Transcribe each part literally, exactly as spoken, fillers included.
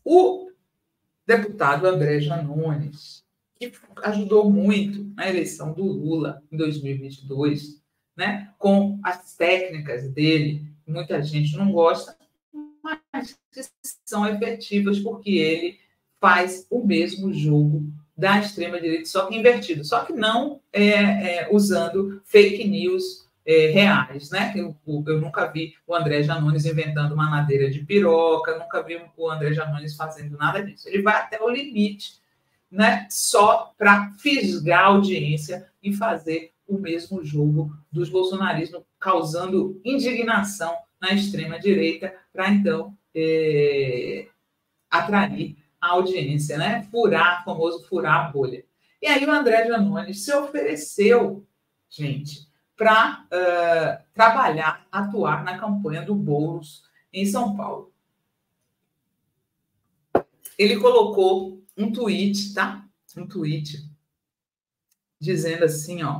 O deputado André Janones, que ajudou muito na eleição do Lula em dois mil e vinte e dois, né, com as técnicas dele, muita gente não gosta, mas que são efetivas porque ele faz o mesmo jogo da extrema-direita, só que invertido, só que não é, é, usando fake news é, reais, né? Eu, eu nunca vi o André Janones inventando uma madeira de piroca, nunca vi o André Janones fazendo nada disso. Ele vai até o limite, né? Só para fisgar a audiência e fazer o mesmo jogo dos bolsonarismos, causando indignação na extrema-direita, para então é, atrair a audiência, né? Furar, o famoso furar a bolha. E aí o André Janones se ofereceu, gente, para uh, trabalhar, atuar na campanha do Boulos em São Paulo. Ele colocou um tweet, tá? Um tweet dizendo assim, ó.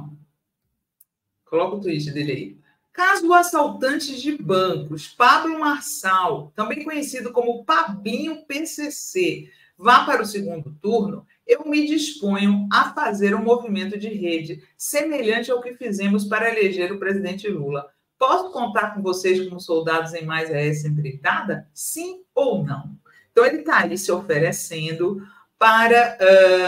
Coloca o tweet dele aí. Caso o assaltante de bancos, Pablo Marçal, também conhecido como Pabinho P C C, vá para o segundo turno, eu me disponho a fazer um movimento de rede semelhante ao que fizemos para eleger o presidente Lula. Posso contar com vocês como soldados em mais essa empreitada? Sim ou não? Então, ele está aí se oferecendo para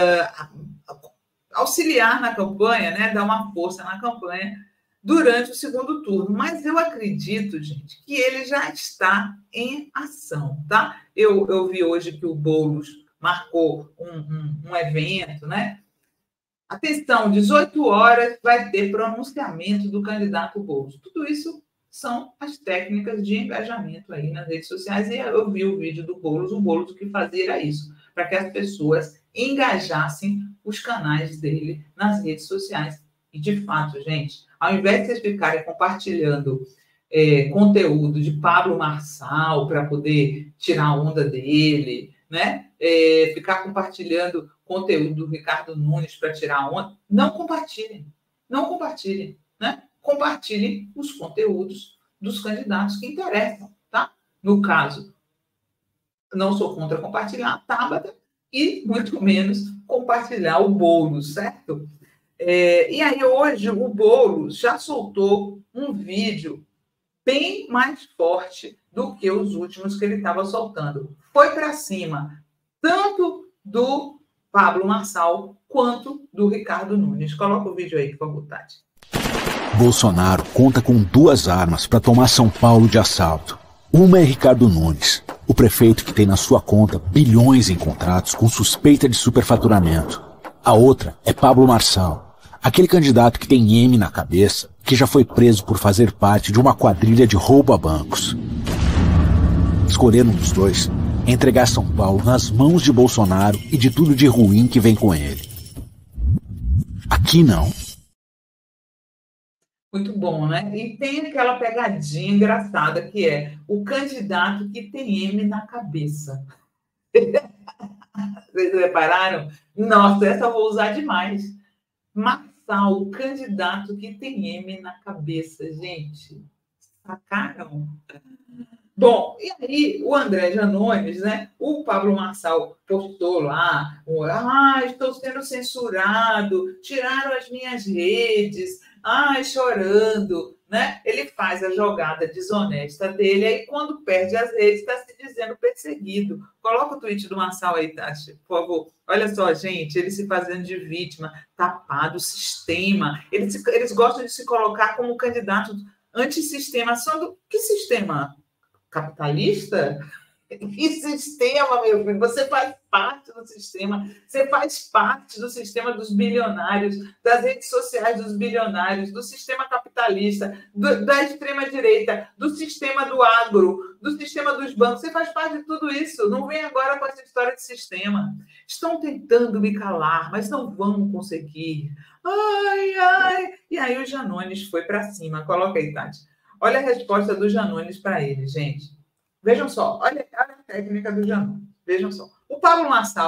uh, auxiliar na campanha, né, dar uma força na campanha durante o segundo turno. Mas eu acredito, gente, que ele já está em ação, tá? Eu, eu vi hoje que o Boulos marcou um, um, um evento, né? Atenção, dezoito horas vai ter pronunciamento do candidato Boulos. Tudo isso são as técnicas de engajamento aí nas redes sociais. E eu vi o vídeo do Boulos, o Boulos que fazia era isso, para que as pessoas engajassem os canais dele nas redes sociais. E, de fato, gente, ao invés de vocês ficarem compartilhando é, conteúdo de Pablo Marçal para poder tirar a onda dele, né? É, ficar compartilhando conteúdo do Ricardo Nunes para tirar a onda, não compartilhem. Não compartilhem, né? Compartilhem os conteúdos dos candidatos que interessam, tá? No caso, não sou contra compartilhar a Tabata e, muito menos, compartilhar o Boulos, certo? É, e aí, hoje, o Boulos já soltou um vídeo bem mais forte do que os últimos que ele estava soltando. Foi para cima, tanto do Pablo Marçal quanto do Ricardo Nunes. Coloca o vídeo aí, por favor, Tati. Bolsonaro conta com duas armas para tomar São Paulo de assalto. Uma é Ricardo Nunes, o prefeito que tem na sua conta bilhões em contratos com suspeita de superfaturamento. A outra é Pablo Marçal, aquele candidato que tem M na cabeça, que já foi preso por fazer parte de uma quadrilha de roubo a bancos. Escolher um dos dois é entregar São Paulo nas mãos de Bolsonaro e de tudo de ruim que vem com ele. Aqui não. Muito bom, né? E tem aquela pegadinha engraçada que é o candidato que tem M na cabeça. Vocês repararam? Nossa, essa eu vou usar demais. Marçal, o candidato que tem M na cabeça, gente. Sacaram? Bom, e aí o André Janones, né? O Pablo Marçal postou lá, ah, estou sendo censurado, tiraram as minhas redes, ai, chorando, né? Ele faz a jogada desonesta dele, aí quando perde as redes, está se dizendo perseguido. Coloca o tweet do Marçal aí, Tati, por favor. Olha só, gente, ele se fazendo de vítima, tapado, o sistema. Eles, eles gostam de se colocar como candidato antissistema. Só do que sistema? Capitalista? Que sistema, meu filho? Você faz parte do sistema, você faz parte do sistema dos bilionários, das redes sociais dos bilionários, do sistema capitalista, do, da extrema-direita, do sistema do agro, do sistema dos bancos. Você faz parte de tudo isso. Não vem agora com essa história de sistema. Estão tentando me calar, mas não vão conseguir. Ai, ai. E aí o Janones foi para cima. Coloca aí, Tati. Olha a resposta do Janones para ele, gente. Vejam só, olha, olha a técnica do Janones. Vejam só. O Pablo Marçal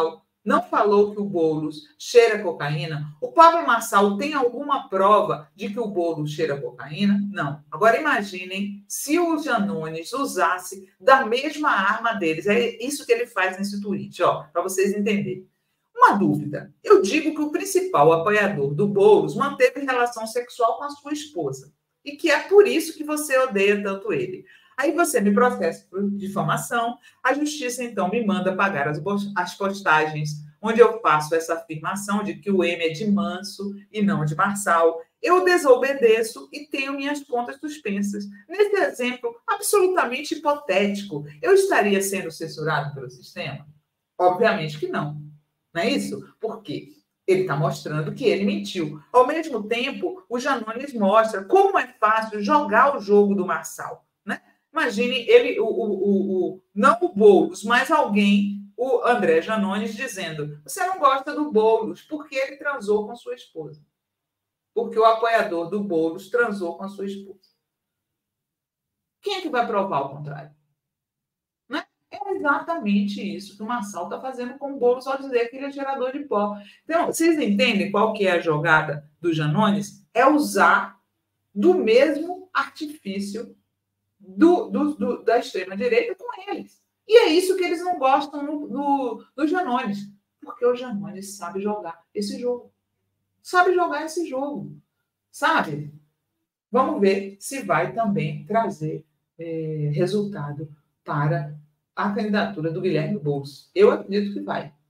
não falou que o Boulos cheira cocaína? O Pablo Marçal tem alguma prova de que o Boulos cheira cocaína? Não. Agora imaginem se o Janones usasse da mesma arma deles. É isso que ele faz nesse tweet, ó, para vocês entenderem. Uma dúvida. Eu digo que o principal apoiador do Boulos manteve relação sexual com a sua esposa e que é por isso que você odeia tanto ele. Aí você me processa por difamação, a justiça então me manda pagar as, as postagens onde eu faço essa afirmação de que o M é de Manso e não de Marçal. Eu desobedeço e tenho minhas contas suspensas. Nesse exemplo absolutamente hipotético, eu estaria sendo censurado pelo sistema? Obviamente que não. Não é isso? Por quê? Ele está mostrando que ele mentiu. Ao mesmo tempo, o Janones mostra como é fácil jogar o jogo do Marçal, né? Imagine ele, o, o, o, o, não o Boulos, mas alguém, o André Janones, dizendo: você não gosta do Boulos porque ele transou com sua esposa. Porque o apoiador do Boulos transou com a sua esposa. Quem é que vai provar o contrário? Né? É exatamente isso que o Marçal está fazendo com o Boulos ao dizer que ele é gerador de pó. Então, vocês entendem qual que é a jogada do Janones? É usar do mesmo artifício Do, do, do, da extrema-direita com eles. E é isso que eles não gostam no, no, no Janones. Porque o Janones sabe jogar esse jogo. Sabe jogar esse jogo. Sabe? Vamos ver se vai também trazer é, resultado para a candidatura do Guilherme Boulos. Eu acredito que vai.